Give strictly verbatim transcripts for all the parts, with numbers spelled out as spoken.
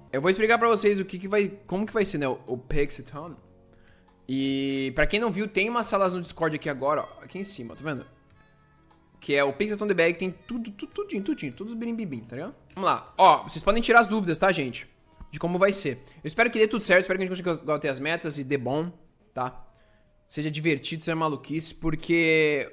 eu vou explicar pra vocês o que que vai, como que vai ser, né, o, o Pixathon. E pra quem não viu, tem umas salas no Discord aqui agora, ó, aqui em cima, tá vendo? Que é o Pixathon The Bag, tem tudo, tudo, tudinho, tudinho, todos os birimbibim, tá ligado? Vamos lá, ó, vocês podem tirar as dúvidas, tá, gente? De como vai ser. Eu espero que dê tudo certo, espero que a gente consiga bater as metas e dê bom, tá? Seja divertido, seja maluquice, porque...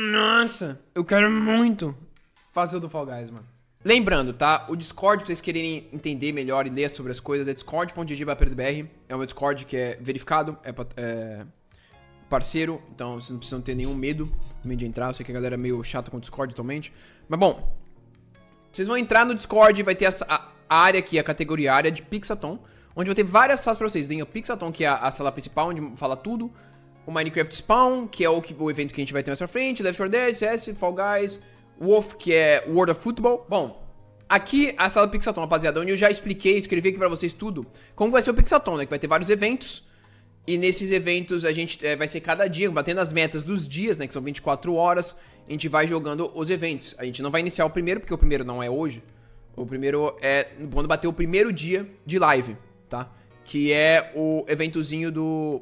Nossa, eu quero muito fazer o do Fall Guys, mano. Lembrando, tá? O Discord, pra vocês quererem entender melhor e ler sobre as coisas, é discord ponto g g barra p d b r. É um Discord que é verificado, é, é parceiro, então vocês não precisam ter nenhum medo de entrar. Eu sei que a galera é meio chata com o Discord atualmente. Mas bom, vocês vão entrar no Discord, vai ter essa, a, a área aqui, a categoria área de Pixathon, onde vai ter várias salas pra vocês. Tem o Pixathon, que é a, a sala principal, onde fala tudo. O Minecraft Spawn, que é o, que, o evento que a gente vai ter mais pra frente. Left four Dead, C S, Fall Guys. Wolf, que é World of Football. Bom, aqui a sala Pixathon, rapaziada, onde eu já expliquei, escrevi aqui pra vocês tudo como vai ser o Pixathon, né? Que vai ter vários eventos. E nesses eventos a gente é, vai ser cada dia, batendo as metas dos dias, né? Que são vinte e quatro horas. A gente vai jogando os eventos. A gente não vai iniciar o primeiro, porque o primeiro não é hoje. O primeiro é quando bater o primeiro dia de live, tá? Que é o eventozinho do...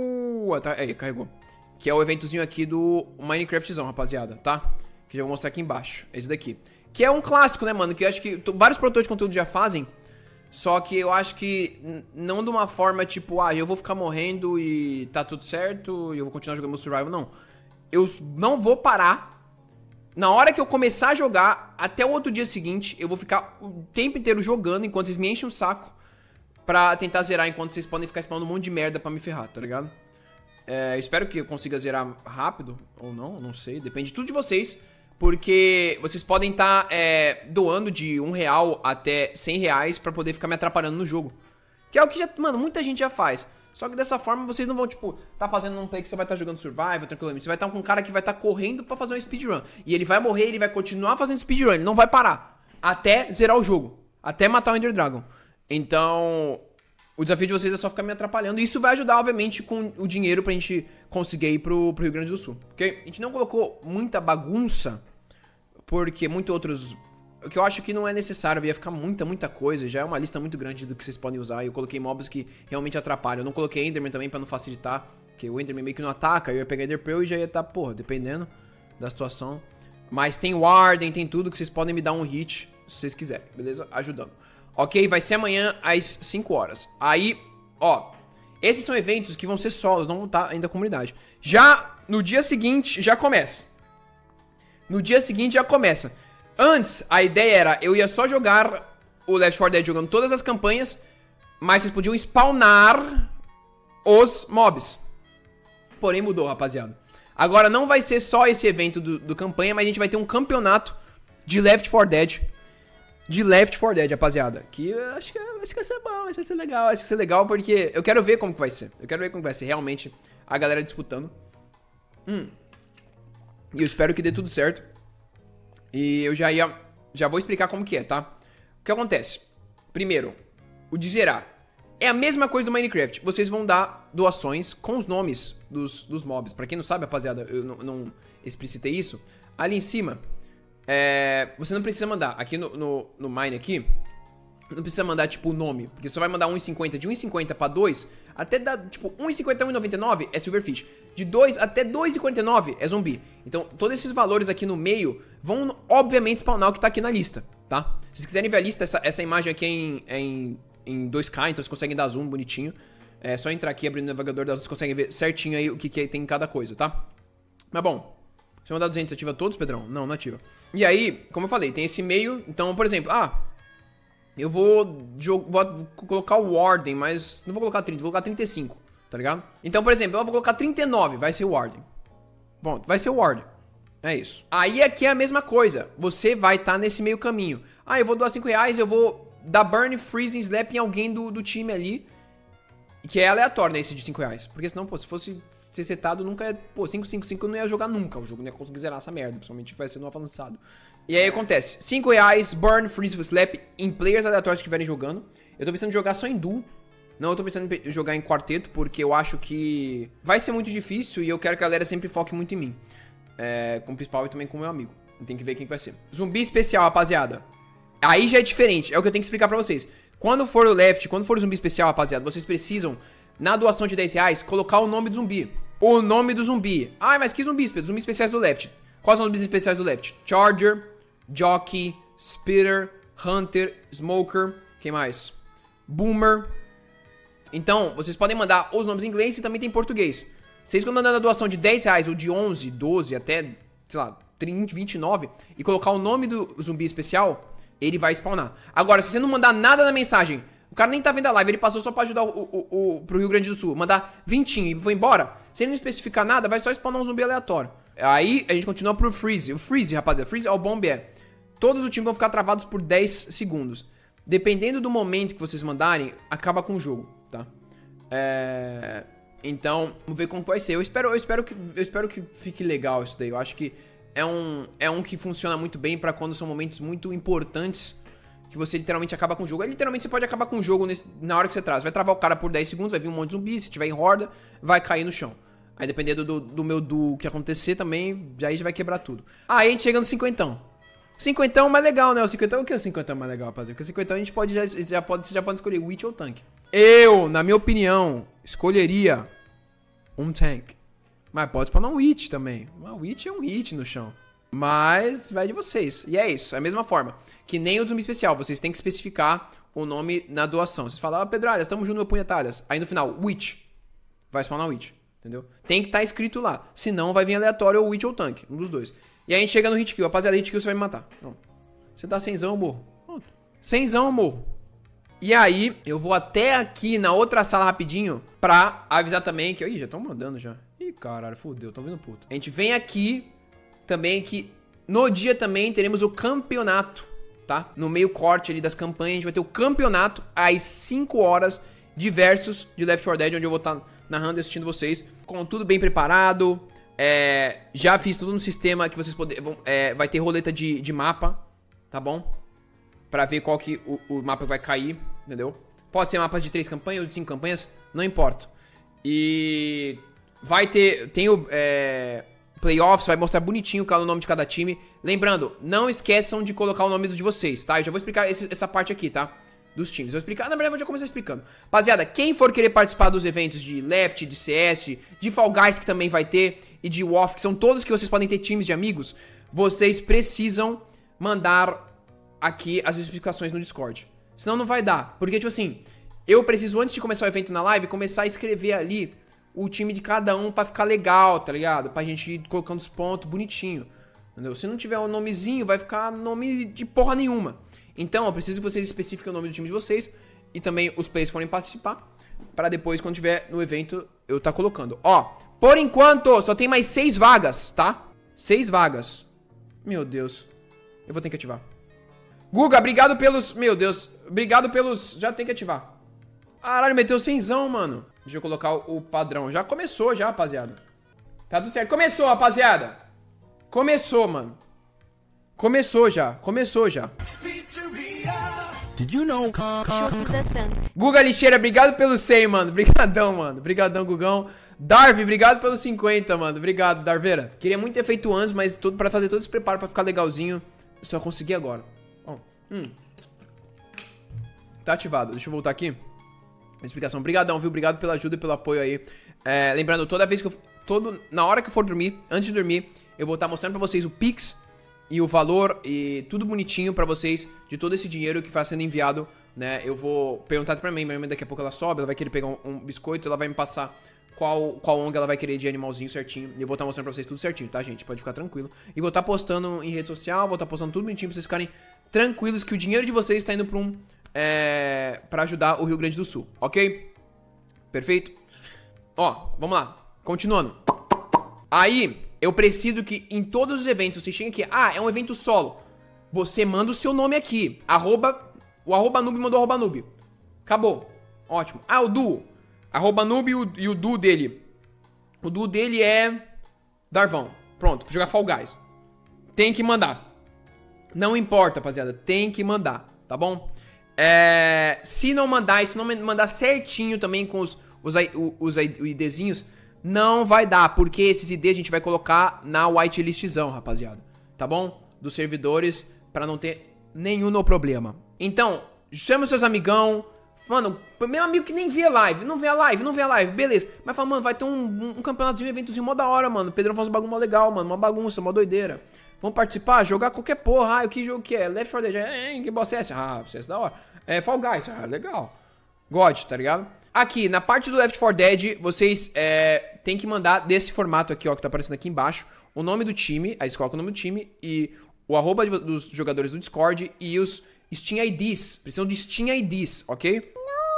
Uh, tá, aí, carregou. Que é o eventozinho aqui do Minecraftzão, rapaziada, tá? Que eu vou mostrar aqui embaixo. Esse daqui. Que é um clássico, né, mano? Que eu acho que vários produtores de conteúdo já fazem. Só que eu acho que não de uma forma tipo, ah, eu vou ficar morrendo e tá tudo certo e eu vou continuar jogando meu survival, não. Eu não vou parar. Na hora que eu começar a jogar, até o outro dia seguinte, eu vou ficar o tempo inteiro jogando enquanto vocês me enchem o saco pra tentar zerar, enquanto vocês podem ficar spawnando um monte de merda pra me ferrar, tá ligado? É, espero que eu consiga zerar rápido, ou não, não sei, depende de tudo de vocês. Porque vocês podem estar tá, é, doando de um real até cem reais pra poder ficar me atrapalhando no jogo. Que é o que já, mano, muita gente já faz. Só que dessa forma vocês não vão, tipo, tá fazendo um play que você vai estar tá jogando survival, tranquilamente. Você vai estar tá com um cara que vai estar tá correndo pra fazer um speedrun. E ele vai morrer, ele vai continuar fazendo speedrun, ele não vai parar. Até zerar o jogo. Até matar o Ender Dragon. Então, o desafio de vocês é só ficar me atrapalhando. E isso vai ajudar, obviamente, com o dinheiro pra gente conseguir ir pro, pro Rio Grande do Sul. Ok? A gente não colocou muita bagunça, porque muitos outros... O que eu acho que não é necessário, ia ficar muita, muita coisa. Já é uma lista muito grande do que vocês podem usar. E eu coloquei mobs que realmente atrapalham. Eu não coloquei Enderman também pra não facilitar, porque o Enderman meio que não ataca. Eu ia pegar Ender Pearl e já ia estar, tá, porra, dependendo da situação. Mas tem Warden, tem tudo que vocês podem me dar um hit, se vocês quiserem, beleza? Ajudando. Ok, vai ser amanhã às cinco horas. Aí, ó, esses são eventos que vão ser solos, não vão estar ainda a comunidade. Já no dia seguinte, já começa. No dia seguinte já começa. Antes, a ideia era, eu ia só jogar o Left four Dead jogando todas as campanhas, mas vocês podiam spawnar os mobs. Porém mudou, rapaziada. Agora não vai ser só esse evento do, do campanha, mas a gente vai ter um campeonato de Left four Dead. De Left four Dead, rapaziada. Que eu acho que, acho que vai ser bom, acho que vai ser legal. Acho que vai ser legal porque eu quero ver como que vai ser. Eu quero ver como que vai ser realmente a galera disputando. Hum... E eu espero que dê tudo certo. E eu já ia... Já vou explicar como que é, tá? O que acontece? Primeiro, o de zerar. É a mesma coisa do Minecraft. Vocês vão dar doações com os nomes dos, dos mobs. Pra quem não sabe, rapaziada, eu não, não explicitei isso. Ali em cima, é, você não precisa mandar. Aqui no, no, no Mine aqui, não precisa mandar, tipo, o nome. Porque só vai mandar um e cinquenta. De um e cinquenta pra dois, até dar, tipo, um e cinquenta a um e noventa e nove é Silverfish. De dois até dois e quarenta e nove é zumbi. Então, todos esses valores aqui no meio vão, obviamente, spawnar o que tá aqui na lista, tá? Se vocês quiserem ver a lista, essa, essa imagem aqui é em, é em, em dois K, então vocês conseguem dar zoom bonitinho. É só entrar aqui, abrir o navegador, vocês conseguem ver certinho aí o que, que tem em cada coisa, tá? Mas bom, se eu mandar duzentos, ativa todos, Pedrão? Não, não ativa. E aí, como eu falei, tem esse meio. Então, por exemplo, ah... Eu vou, vou colocar o Warden, mas não vou colocar trinta, vou colocar trinta e cinco, tá ligado? Então, por exemplo, eu vou colocar trinta e nove, vai ser o Warden. Bom, vai ser o Warden. É isso. Aí aqui é a mesma coisa. Você vai estar tá nesse meio caminho. Ah, eu vou doar cinco reais, eu vou dar Burn, Freezing, Slap em alguém do, do time ali. Que é aleatório, né, esse de cinco reais. Porque senão, pô, se fosse ser setado, nunca é... Pô, cinco, cinco, cinco eu não ia jogar nunca. O jogo não ia conseguir zerar essa merda, principalmente que vai ser no avançado. E aí acontece, cinco reais, Burn, Freeze, Slap em players aleatórios que estiverem jogando. Eu tô pensando em jogar só em duo. Não, eu tô pensando em jogar em quarteto, porque eu acho que vai ser muito difícil e eu quero que a galera sempre foque muito em mim. É, com o principal e também com o meu amigo. Tem que ver quem que vai ser. Zumbi especial, rapaziada. Aí já é diferente, é o que eu tenho que explicar pra vocês. Quando for o left, quando for o zumbi especial, rapaziada, vocês precisam, na doação de dez reais, colocar o nome do zumbi. O nome do zumbi. Ah, mas que zumbis, Pedro? Zumbis especiais do left. Quais são os zumbis especiais do left? Charger, Jockey, Spitter, Hunter, Smoker, quem mais? Boomer. Então, vocês podem mandar os nomes em inglês e também tem em português. Vocês quando mandando a doação de dez reais ou de onze, doze até, sei lá, trinta, vinte e nove e colocar o nome do zumbi especial, ele vai spawnar. Agora, se você não mandar nada na mensagem, o cara nem tá vendo a live, ele passou só pra ajudar o, o, o, pro Rio Grande do Sul, mandar vintinho e foi embora, se ele não especificar nada, vai só spawnar um zumbi aleatório. Aí, a gente continua pro Freeze. O Freeze, rapaziada, Freeze é o bomb é. Todos os times vão ficar travados por dez segundos. Dependendo do momento que vocês mandarem, acaba com o jogo, tá? É... Então, vamos ver como vai ser. Eu espero, eu espero, que, eu espero que fique legal isso daí. Eu acho que é um, é um que funciona muito bem pra quando são momentos muito importantes que você literalmente acaba com o jogo. Aí, literalmente, você pode acabar com o jogo nesse, na hora que você traz. Vai travar o cara por dez segundos, vai vir um monte de zumbi. Se tiver em horda, vai cair no chão. Aí, dependendo do, do meu do que acontecer também, aí já vai quebrar tudo. Aí, a gente chega no cinquentão. O cinquentão é mais legal, né? O cinquentão, o que é o cinquentão mais legal, rapaziada? Porque o cinquentão a gente pode já, já pode, você já pode escolher Witch ou Tank. Eu, na minha opinião, escolheria um Tank. Mas pode spawnar um Witch também. Uma Witch é um hit no chão. Mas vai de vocês. E é isso, é a mesma forma. Que nem o zumbi especial, vocês têm que especificar o nome na doação. Vocês falam, ah, Pedralhas, estamos junto no meu punhetalhas. Aí no final, Witch. Vai spawnar Witch, entendeu? Tem que estar tá escrito lá. Senão vai vir aleatório ou Witch ou Tank, um dos dois. E aí a gente chega no hit kill. Rapaziada, hit kill você vai me matar. Pronto. Você dá cenzão, eu morro. Pronto. Cenzão, eu morro. E aí, eu vou até aqui na outra sala rapidinho pra avisar também que... Ih, já estão mandando já. Ih, caralho, fudeu, tão vindo puto. A gente vem aqui também que no dia também teremos o campeonato, tá? No meio corte ali das campanhas, a gente vai ter o campeonato às cinco horas de versus de Left four Dead, onde eu vou estar narrando e assistindo vocês. Com tudo bem preparado. É, já fiz tudo no sistema que vocês poderem... É, vai ter roleta de, de mapa, tá bom? Pra ver qual que o, o mapa vai cair, entendeu? Pode ser mapas de três campanhas ou de cinco campanhas, não importa. E vai ter... Tem o é, playoffs, vai mostrar bonitinho o nome de cada time. Lembrando, não esqueçam de colocar o nome de vocês, tá? Eu já vou explicar esse, essa parte aqui, tá? Dos times. Eu vou explicar, na verdade eu vou já começar explicando. Rapaziada, quem for querer participar dos eventos de Left, de C S, de Fall Guys que também vai ter, e de W O F, que são todos que vocês podem ter times de amigos, vocês precisam mandar aqui as explicações no Discord. Senão não vai dar. Porque, tipo assim, eu preciso, antes de começar o evento na live, começar a escrever ali o time de cada um pra ficar legal, tá ligado? Pra gente ir colocando os pontos bonitinho. Entendeu? Se não tiver um nomezinho, vai ficar nome de porra nenhuma. Então, eu preciso que vocês especifiquem o nome do time de vocês e também os players forem participar, pra depois, quando tiver no evento, eu tá colocando. Ó, por enquanto, só tem mais seis vagas, tá? Seis vagas. Meu Deus. Eu vou ter que ativar. Guga, obrigado pelos... Meu Deus. Obrigado pelos... Já tem que ativar. Caralho, meteu cenzão, mano. Deixa eu colocar o padrão. Já começou já, rapaziada. Tá tudo certo. Começou, rapaziada. Começou, mano. Começou já. Começou já. Did you know? Guga Lixeira, obrigado pelo cem, mano. Brigadão, mano. Brigadão, Gugão. Darvi, obrigado pelos cinquenta, mano. Obrigado, Darveira. Queria muito ter feito antes, mas tudo pra fazer todo esse preparo pra ficar legalzinho. Só consegui agora. Ó, hum. Tá ativado. Deixa eu voltar aqui. Explicação. Obrigadão, viu? Obrigado pela ajuda e pelo apoio aí. É, lembrando, toda vez que eu... Todo, na hora que eu for dormir, antes de dormir, eu vou estar mostrando pra vocês o Pix e o valor e tudo bonitinho pra vocês de todo esse dinheiro que vai sendo enviado, né? Eu vou perguntar pra mim, minha mãe daqui a pouco ela sobe, ela vai querer pegar um, um biscoito, ela vai me passar qual, qual O N G ela vai querer de animalzinho certinho. E eu vou estar mostrando pra vocês tudo certinho, tá, gente? Pode ficar tranquilo. E vou estar postando em rede social, vou estar postando tudo bonitinho pra vocês ficarem tranquilos que o dinheiro de vocês está indo pra um... É, pra ajudar o Rio Grande do Sul, ok? Perfeito? Ó, vamos lá. Continuando. Aí, eu preciso que em todos os eventos você chegue aqui. Ah, é um evento solo. Você manda o seu nome aqui. Arroba, o arroba noob mandou arroba noob. Acabou. Ótimo. Ah, o duo. Arroba noob e o, e o duo dele. O duo dele é Darvão. Pronto, pra jogar Fall Guys. Tem que mandar. Não importa, rapaziada. Tem que mandar, tá bom? É, se não mandar, se não mandar certinho também com os, os, os, os IDzinhos, não vai dar, porque esses I Ds a gente vai colocar na whitelistzão, rapaziada, tá bom? Dos servidores, pra não ter nenhum no problema. Então, chama os seus amigão. Mano, meu amigo que nem vê a live, não vê a live, não vê a live, beleza. Mas fala, mano, vai ter um, um, um campeonatozinho, um eventozinho mó da hora, mano. O Pedrão faz um bagulho mó legal, mano, uma bagunça, uma doideira. Vamos participar, jogar qualquer porra. Ah, que jogo que é? Left four Dead, é, que boss é esse? Ah, C S da hora. É, Fall Guys, ah, legal. God, tá ligado? Aqui, na parte do Left four Dead, vocês é, tem que mandar desse formato aqui, ó, que tá aparecendo aqui embaixo, o nome do time, aí você coloca o nome do time e o arroba dos jogadores do Discord e os Steam I Ds. Precisam de Steam I Ds, ok?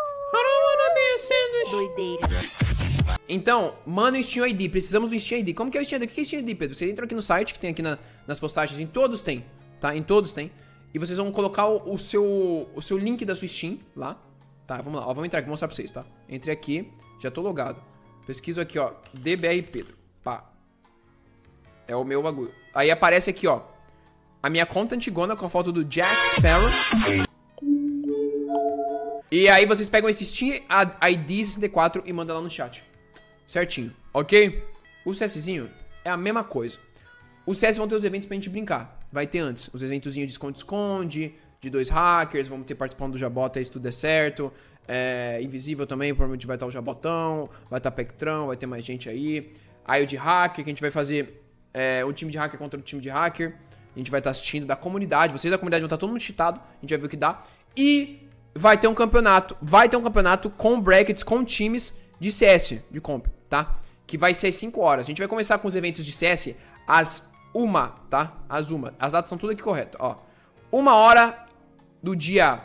Doideira. Então, manda o Steam I D. Precisamos do Steam I D. Como que é o Steam I D? O que é o Steam I D, Pedro? Você entra aqui no site, que tem aqui na, nas postagens. Em todos tem, tá? Em todos tem. E vocês vão colocar o, o, seu, o seu link da sua Steam lá. Tá, vamos lá. Ó, vamos entrar aqui, vou mostrar pra vocês, tá? Entrei aqui, já tô logado. Pesquiso aqui, ó. D B R Pedro. Pá. É o meu bagulho. Aí aparece aqui, ó. A minha conta antigona com a foto do Jack Sparrow. E aí vocês pegam esse Steam I D sessenta e quatro e mandam lá no chat. Certinho, ok? O CSzinho é a mesma coisa. O C S vão ter os eventos pra gente brincar. Vai ter antes. Os eventozinhos de esconde-esconde, de dois hackers, vamos ter participando do Jabota aí se tudo der certo. É, Invisível também, provavelmente vai estar o Jabotão, vai estar Pectrão, vai ter mais gente aí. Aí o de hacker, que a gente vai fazer é, um time de hacker contra o time de hacker. A gente vai estar assistindo da comunidade. Vocês da comunidade vão estar todo mundo cheatado. A gente vai ver o que dá. E vai ter um campeonato. Vai ter um campeonato com brackets, com times de C S, de comp, tá? Que vai ser às cinco horas. A gente vai começar com os eventos de C S às uma, tá? Às uma. As datas são tudo aqui corretas, ó. Uma hora do dia...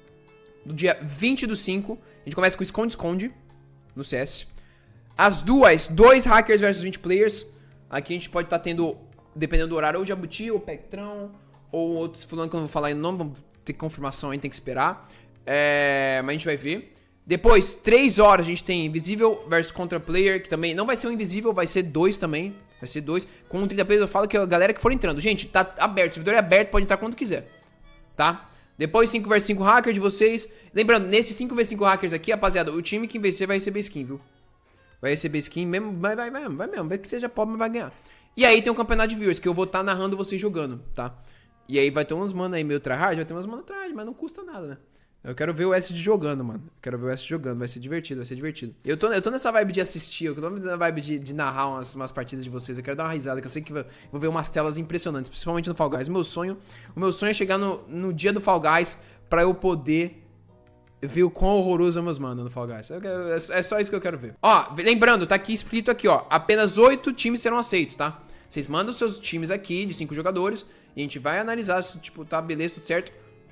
Do dia vinte do cinco. A gente começa com esconde-esconde no C S. Às duas, dois hackers versus vinte players. Aqui a gente pode estar tendo, dependendo do horário, ou Jabuti, ou Pectrão, ou outros fulano que eu não vou falar em nome, vamos ter confirmação aí, tem que esperar. É, mas a gente vai ver. Depois, três horas, a gente tem Invisível versus Contra Player, que também não vai ser um Invisível, vai ser dois também. Vai ser dois. Com trinta players eu falo que a galera que for entrando. Gente, tá aberto, o servidor é aberto, pode entrar quando quiser. Tá? Depois, cinco versus cinco hackers de vocês. Lembrando, nesses cinco versus cinco hackers aqui, rapaziada, o time que vencer vai receber skin, viu? Vai receber skin mesmo, vai, vai, vai, vai mesmo. Vai que seja pobre, mas vai ganhar. E aí tem um campeonato de viewers, que eu vou estar tá narrando vocês jogando, tá? E aí vai ter uns mano aí meio tryhard, vai ter uns mano tryhard, mas não custa nada, né? Eu quero ver o S D jogando, mano. Eu quero ver o S D jogando, vai ser divertido, vai ser divertido. Eu tô, eu tô nessa vibe de assistir, eu tô nessa vibe de, de narrar umas, umas partidas de vocês. Eu quero dar uma risada, que eu sei que vou ver umas telas impressionantes, principalmente no Fall Guys. O meu sonho, o meu sonho é chegar no, no dia do Fall Guys pra eu poder ver o quão horroroso é meus manos no Fall Guys. Eu quero, é só isso que eu quero ver. Ó, lembrando, tá aqui escrito aqui, ó. Apenas oito times serão aceitos, tá? Vocês mandam os seus times aqui de cinco jogadores e a gente vai analisar se, tipo, tá beleza, tudo certo.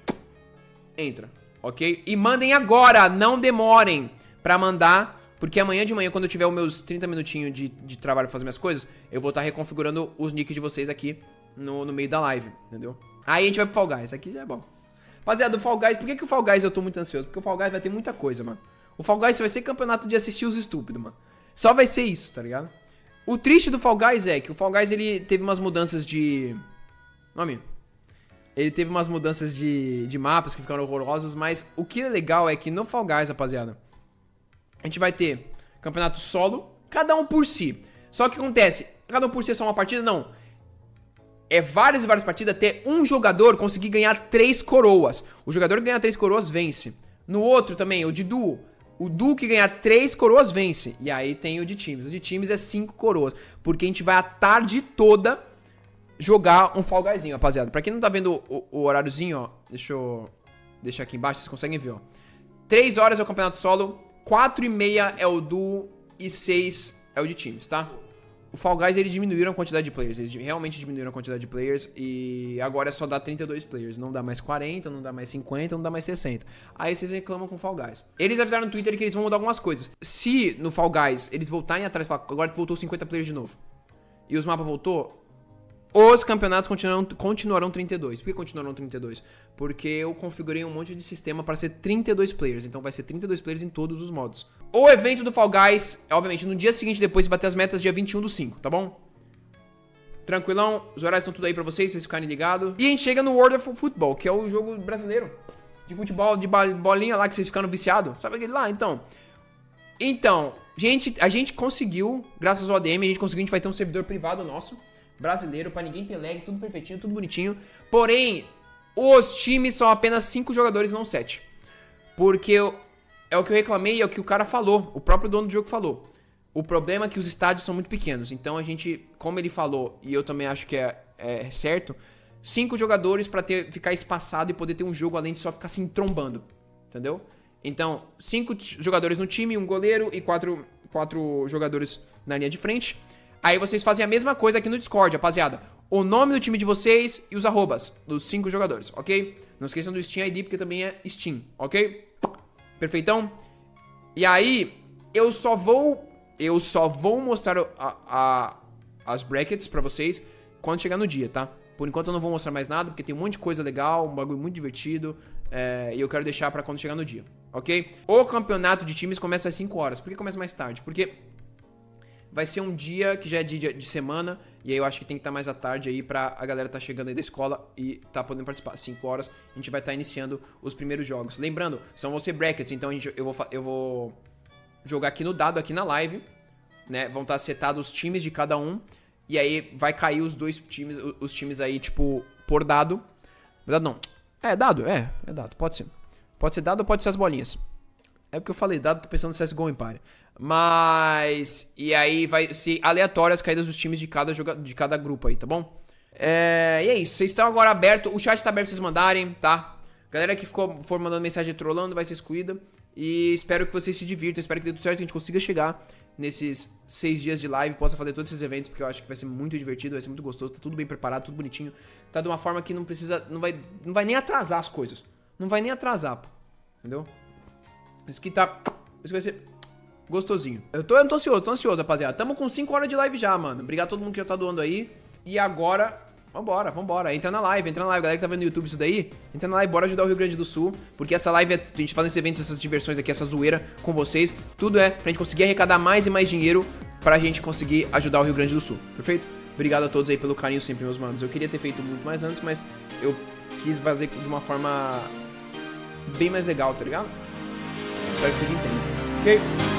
Entra. Ok? E mandem agora, não demorem pra mandar, porque amanhã de manhã, quando eu tiver os meus trinta minutinhos de, de trabalho pra fazer minhas coisas, eu vou estar tá reconfigurando os nicks de vocês aqui no, no meio da live, entendeu? Aí a gente vai pro Fall Guys, aqui já é bom. Rapaziada, o Fall Guys, por que, que o Fall Guys eu tô muito ansioso? Porque o Fall Guys vai ter muita coisa, mano. O Fall Guys vai ser campeonato de assistir os estúpidos, mano. Só vai ser isso, tá ligado? O triste do Fall Guys é que o Fall Guys, ele teve umas mudanças de... Nome... Ele teve umas mudanças de, de mapas que ficaram horrorosos, mas o que é legal é que no Fall Guys, rapaziada, a gente vai ter campeonato solo, cada um por si. Só que acontece, cada um por si é só uma partida? Não. É várias e várias partidas até um jogador conseguir ganhar três coroas. O jogador que ganhar três coroas vence. No outro também, o de duo. O duo que ganhar três coroas vence. E aí tem o de times. O de times é cinco coroas. Porque a gente vai a tarde toda jogar um Fall Guyzinho, rapaziada. Pra quem não tá vendo o, o horáriozinho, ó. Deixa eu deixar aqui embaixo, vocês conseguem ver, ó. três horas é o campeonato solo, quatro e meia é o duo e seis é o de times, tá? O Fall Guys, eles diminuíram a quantidade de players. Eles realmente diminuíram a quantidade de players. E agora é só dar trinta e dois players. Não dá mais quarenta, não dá mais cinquenta, não dá mais sessenta. Aí vocês reclamam com o Fall Guys. Eles avisaram no Twitter que eles vão mudar algumas coisas. Se no Fall Guys eles voltarem atrás e falar, agora voltou cinquenta players de novo, e os mapas voltou, os campeonatos continuarão, continuarão trinta e dois. Por que continuarão trinta e dois? Porque eu configurei um monte de sistema para ser trinta e dois players. Então vai ser trinta e dois players em todos os modos. O evento do Fall Guys, obviamente, no dia seguinte, depois de bater as metas, dia vinte e um do cinco, tá bom? Tranquilão, os horários estão tudo aí pra vocês, vocês ficarem ligados. E a gente chega no World of Football, que é o jogo brasileiro de futebol, de bolinha lá, que vocês ficaram viciados. Sabe aquele lá? Então, então gente, a gente conseguiu, graças ao A D M, a gente conseguiu, a gente vai ter um servidor privado nosso, brasileiro, pra ninguém ter lag, tudo perfeitinho, tudo bonitinho. Porém, os times são apenas cinco jogadores, não sete. Porque eu, é o que eu reclamei, é o que o cara falou, o próprio dono do jogo falou. O problema é que os estádios são muito pequenos. Então a gente, como ele falou, e eu também acho que é, é certo, cinco jogadores pra ter, ficar espaçado e poder ter um jogo além de só ficar se entrombando. Entendeu? Então, cinco jogadores no time, um goleiro e quatro, quatro jogadores na linha de frente. Aí vocês fazem a mesma coisa aqui no Discord, rapaziada. O nome do time de vocês e os arrobas dos cinco jogadores, ok? Não esqueçam do Steam I D, porque também é Steam, ok? Perfeitão? E aí, eu só vou... Eu só vou mostrar a, a, as brackets pra vocês quando chegar no dia, tá? Por enquanto eu não vou mostrar mais nada, porque tem um monte de coisa legal, um bagulho muito divertido. É, e eu quero deixar pra quando chegar no dia, ok? O campeonato de times começa às cinco horas. Por que começa mais tarde? Porque vai ser um dia que já é dia de semana. E aí eu acho que tem que estar mais à tarde aí pra a galera tá chegando aí da escola e tá podendo participar. cinco horas a gente vai estar iniciando os primeiros jogos. Lembrando, são vão ser brackets, então a gente, eu, vou, eu vou jogar aqui no dado, aqui na live, né? Vão estar setados os times de cada um. E aí vai cair os dois times, os times aí, tipo, por dado. Dado não. É, dado, é, é dado, pode ser. Pode ser dado ou pode ser as bolinhas. É porque eu falei dado, tô pensando no C S G O Empire. Mas... E aí vai ser aleatório as caídas dos times de cada, joga, de cada grupo aí, tá bom? É, e é isso, vocês estão agora abertos, o chat tá aberto pra vocês mandarem, tá? Galera que ficou, for mandando mensagem trolando vai ser excluída. E espero que vocês se divirtam, espero que dê tudo certo, que a gente consiga chegar nesses seis dias de live, possa fazer todos esses eventos, porque eu acho que vai ser muito divertido, vai ser muito gostoso, tá tudo bem preparado, tudo bonitinho. Tá de uma forma que não precisa, não vai, não vai nem atrasar as coisas. Não vai nem atrasar, pô. Entendeu? Isso que tá, isso vai ser gostosinho. Eu tô, eu tô ansioso, tô ansioso, rapaziada. Tamo com cinco horas de live já, mano. Obrigado a todo mundo que já tá doando aí. E agora... Vambora, vambora, entra na live, entra na live, galera que tá vendo no YouTube isso daí, entra na live, bora ajudar o Rio Grande do Sul, porque essa live é, a gente faz esses eventos, essas diversões aqui, essa zoeira com vocês, tudo é pra gente conseguir arrecadar mais e mais dinheiro pra gente conseguir ajudar o Rio Grande do Sul, perfeito? Obrigado a todos aí pelo carinho sempre, meus manos, eu queria ter feito muito mais antes, mas eu quis fazer de uma forma bem mais legal, tá ligado? Espero que vocês entendam, ok?